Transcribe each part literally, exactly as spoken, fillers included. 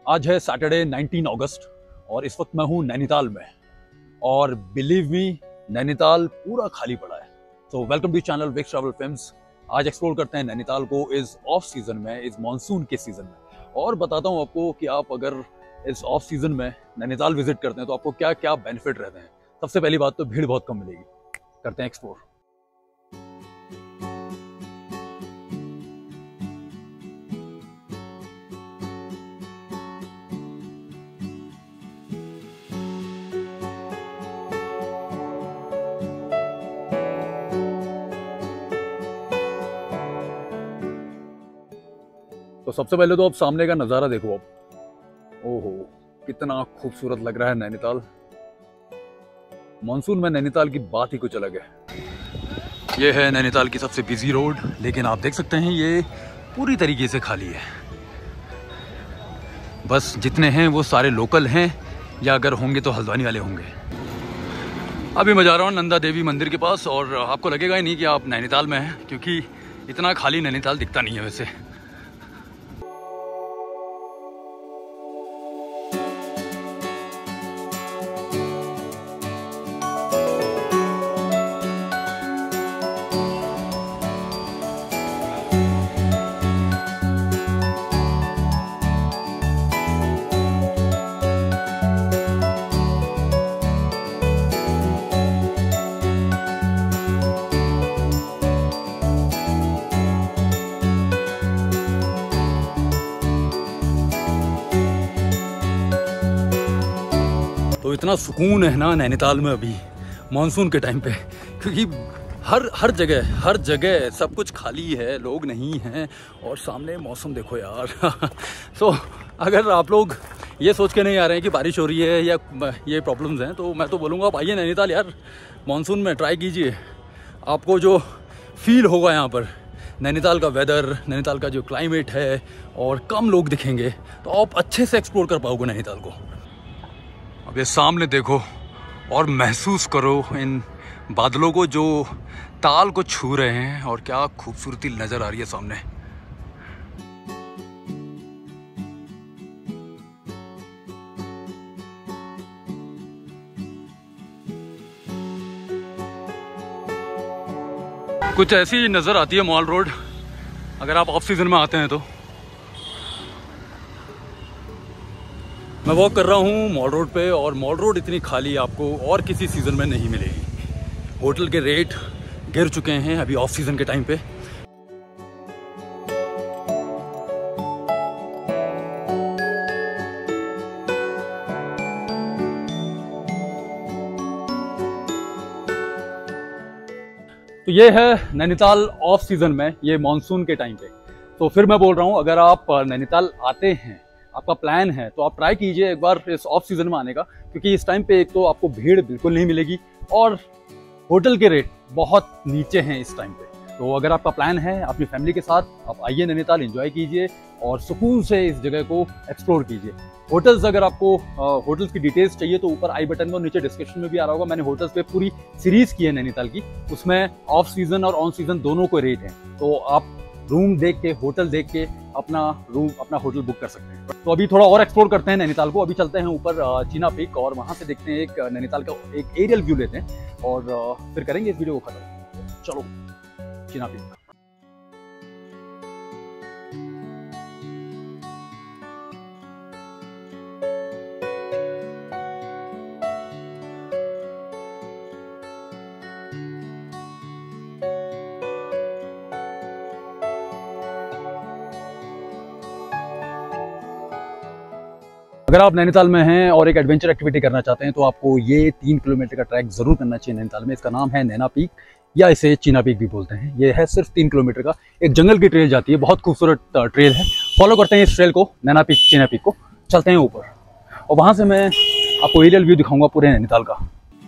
आज है Saturday nineteen अगस्त और इस वक्त मैं हूँ नैनीताल में और बिलीव मी नैनीताल पूरा खाली पड़ा है। तो welcome to channel Vicks travel films. आज एक्सप्लोर करते हैं नैनीताल को इस ऑफ सीजन में, इस मॉनसून के सीजन में, और बताता हूँ आपको कि आप अगर इस ऑफ सीजन में नैनीताल विजिट करते हैं तो आपको क्या क्या बेनिफिट रहते हैं। सबसे पहली बात तो भीड़ बहुत कम मिलेगी। करते हैं एक्सप्लोर। तो सबसे पहले तो आप सामने का नज़ारा देखो। आप ओहो कितना खूबसूरत लग रहा है नैनीताल। मॉनसून में नैनीताल की बात ही कुछ अलग है। ये है नैनीताल की सबसे बिजी रोड, लेकिन आप देख सकते हैं ये पूरी तरीके से खाली है। बस जितने हैं वो सारे लोकल हैं, या अगर होंगे तो हल्द्वानी वाले होंगे। अभी मैं जा रहा हूँ नंदा देवी मंदिर के पास, और आपको लगेगा ही नहीं कि आप नैनीताल में हैं, क्योंकि इतना खाली नैनीताल दिखता नहीं है वैसे। तो इतना सुकून है ना नैनीताल में अभी मॉनसून के टाइम पे, क्योंकि हर हर जगह हर जगह सब कुछ खाली है, लोग नहीं हैं, और सामने मौसम देखो यार। तो अगर आप लोग ये सोच के नहीं आ रहे हैं कि बारिश हो रही है या ये प्रॉब्लम्स हैं, तो मैं तो बोलूँगा आप आइए नैनीताल यार, मॉनसून में ट्राई कीजिए। आपको जो फील होगा यहाँ पर, नैनीताल का वेदर, नैनीताल का जो क्लाइमेट है, और कम लोग दिखेंगे, तो आप अच्छे से एक्सप्लोर कर पाओगे नैनीताल को। अब ये सामने देखो और महसूस करो इन बादलों को जो ताल को छू रहे हैं, और क्या खूबसूरती नज़र आ रही है सामने। कुछ ऐसी नज़र आती है मॉल रोड अगर आप ऑफ सीजन में आते हैं तो। मैं वॉक कर रहा हूँ मॉल रोड पे, और मॉल रोड इतनी खाली आपको और किसी सीज़न में नहीं मिलेगी। होटल के रेट गिर चुके हैं अभी ऑफ सीज़न के टाइम पे। तो ये है नैनीताल ऑफ सीज़न में, ये मॉनसून के टाइम पे। तो फिर मैं बोल रहा हूँ, अगर आप नैनीताल आते हैं, आपका प्लान है, तो आप ट्राई कीजिए एक बार इस ऑफ सीजन में आने का, क्योंकि इस टाइम पे एक तो आपको भीड़ बिल्कुल नहीं मिलेगी, और होटल के रेट बहुत नीचे हैं इस टाइम पे। तो अगर आपका प्लान है अपनी फैमिली के साथ, आप आइए नैनीताल, एंजॉय कीजिए और सुकून से इस जगह को एक्सप्लोर कीजिए। होटल्स, अगर आपको होटल्स की डिटेल्स चाहिए तो ऊपर आई बटन में और नीचे डिस्क्रिप्शन में भी आ रहा होगा। मैंने होटल्स पे पूरी सीरीज की है नैनीताल की, उसमें ऑफ सीजन और ऑन सीजन दोनों को रेट हैं। तो आप रूम देख के, होटल देख के अपना रूम, अपना होटल बुक कर सकते हैं। तो अभी थोड़ा और एक्सप्लोर करते हैं नैनीताल को। अभी चलते हैं ऊपर चीना पीक, और वहां से देखते हैं एक नैनीताल का एक एरियल व्यू लेते हैं, और फिर करेंगे इस वीडियो को खत्म। चलो चीना पीक। अगर आप नैनीताल में हैं और एक एडवेंचर एक्टिविटी करना चाहते हैं, तो आपको ये तीन किलोमीटर का ट्रैक जरूर करना चाहिए नैनीताल में। इसका नाम है नैना पीक, या इसे चीना पीक भी बोलते हैं। ये है सिर्फ तीन किलोमीटर का, एक जंगल की ट्रेल जाती है, बहुत खूबसूरत ट्रेल है। फॉलो करते हैं इस ट्रेल को, नैना पीक, चीना पीक को। चलते हैं ऊपर, और वहाँ से मैं आपको एरियल व्यू दिखाऊंगा पूरे नैनीताल का।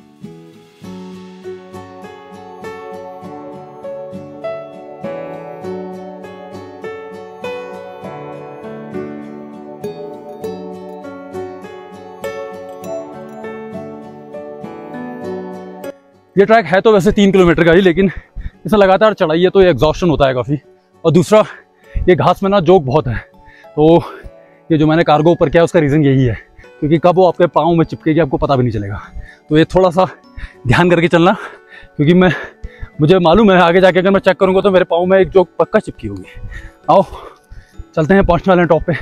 ये ट्रैक है तो वैसे तीन किलोमीटर का ही, लेकिन इसमें लगातार चढ़ाई है तो ये एग्जॉस्शन होता है काफ़ी। और दूसरा, ये घास में ना जोक बहुत है, तो ये जो मैंने कार्गो ऊपर किया उसका रीज़न यही है, क्योंकि कब वो आपके पाँव में चिपकेगी आपको पता भी नहीं चलेगा। तो ये थोड़ा सा ध्यान करके चलना, क्योंकि मैं मुझे मालूम है आगे जाके अगर मैं चेक करूँगा तो मेरे पाँव में एक जो पक्का चिपकी होगी। आओ चलते हैं, पहुँचने वाले हैं टॉप पे।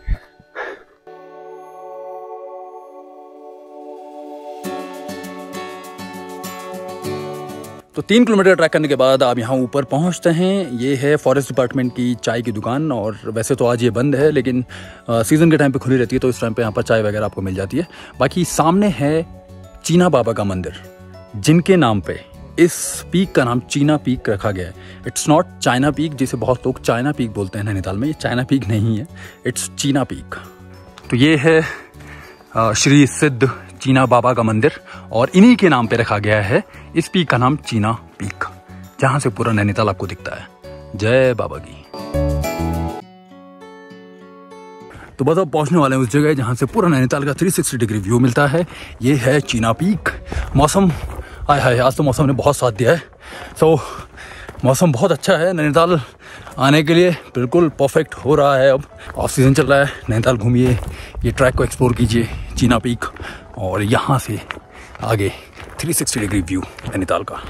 तो तीन किलोमीटर ट्रैक करने के बाद आप यहाँ ऊपर पहुँचते हैं। ये है फॉरेस्ट डिपार्टमेंट की चाय की दुकान, और वैसे तो आज ये बंद है, लेकिन सीज़न के टाइम पे खुली रहती है, तो इस टाइम पे यहाँ पर चाय वगैरह आपको मिल जाती है। बाकी सामने है चीना बाबा का मंदिर, जिनके नाम पे इस पीक का नाम चीना पीक रखा गया है। इट्स नॉट चाइना पीक, जिसे बहुत लोग चाइना पीक बोलते हैं नैनीताल में। ये चाइना पीक नहीं है, इट्स चीना पीक। तो ये है श्री सिद्ध चीना बाबा का मंदिर, और इन्हीं के नाम पे रखा गया है इस पीक का नाम चीना पीक, जहां से पूरा नैनीताल आपको दिखता है। जय बाबा की। तो बस अब पहुंचने वाले हैं उस जगह जहां से पूरा नैनीताल का तीन सौ साठ डिग्री व्यू मिलता है। ये है चीना पीक। मौसम आय हाय, आज तो मौसम ने बहुत साथ दिया है। सो मौसम बहुत अच्छा है, नैनीताल आने के लिए बिल्कुल परफेक्ट हो रहा है। अब ऑफ सीज़न चल रहा है, नैनीताल घूमिए, ये ट्रैक को एक्सप्लोर कीजिए चीना पीक, और यहाँ से आगे तीन सौ साठ डिग्री व्यू नैनीताल का।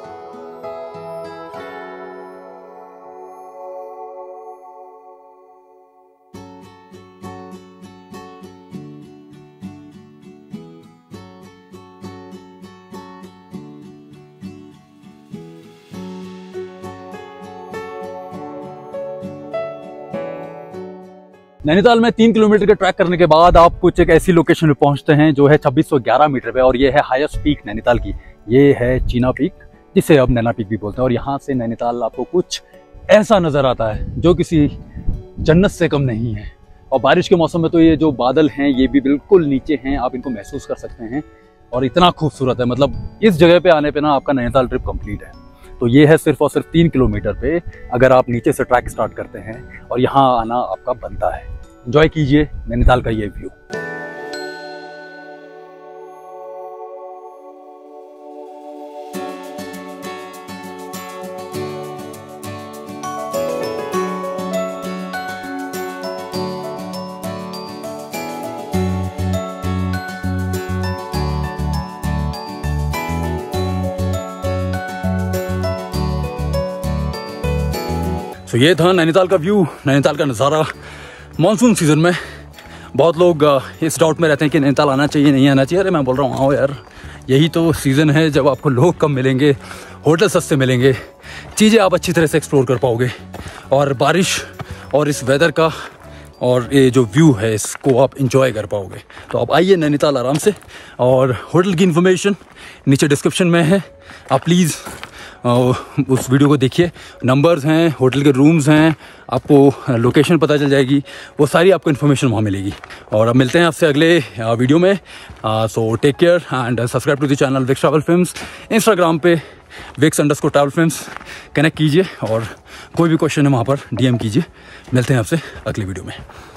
नैनीताल में तीन किलोमीटर के ट्रैक करने के बाद आप कुछ एक ऐसी लोकेशन पे पहुंचते हैं जो है छब्बीस सौ ग्यारह मीटर पे, और ये है हाईएस्ट पीक नैनीताल की। ये है चीना पीक, जिसे अब नैना पीक भी बोलते हैं। और यहाँ से नैनीताल आपको कुछ ऐसा नज़र आता है जो किसी जन्नत से कम नहीं है। और बारिश के मौसम में तो ये जो बादल हैं ये भी बिल्कुल नीचे हैं, आप इनको महसूस कर सकते हैं, और इतना खूबसूरत है। मतलब इस जगह पे आने पे ना आपका नैनीताल ट्रिप कंप्लीट है। तो ये है सिर्फ और सिर्फ तीन किलोमीटर पे, अगर आप नीचे से ट्रैक स्टार्ट करते हैं, और यहाँ आना आपका बनता है। एंजॉय कीजिए नैनीताल का ये व्यू। तो ये था नैनीताल का व्यू, नैनीताल का नज़ारा मानसून सीज़न में। बहुत लोग इस डाउट में रहते हैं कि नैनीताल आना चाहिए नहीं आना चाहिए। अरे मैं बोल रहा हूँ आओ यार, यही तो सीज़न है जब आपको लोग कम मिलेंगे, होटल सस्ते मिलेंगे, चीज़ें आप अच्छी तरह से एक्सप्लोर कर पाओगे, और बारिश और इस वेदर का और ये जो व्यू है इसको आप इंजॉय कर पाओगे। तो आप आइए नैनीताल आराम से, और होटल की इन्फॉर्मेशन नीचे डिस्क्रिप्शन में है, आप प्लीज़ उस वीडियो को देखिए। नंबर्स हैं, होटल के रूम्स हैं, आपको लोकेशन पता चल जाएगी, वो सारी आपको इन्फॉर्मेशन वहाँ मिलेगी। और अब मिलते हैं आपसे अगले वीडियो में। So take care and subscribe to the channel Vicks travel films. Instagram पे Vicks underscore travel films connect कीजिए, और कोई भी क्वेश्चन है वहाँ पर डीएम कीजिए। मिलते हैं आपसे अगली वीडियो में।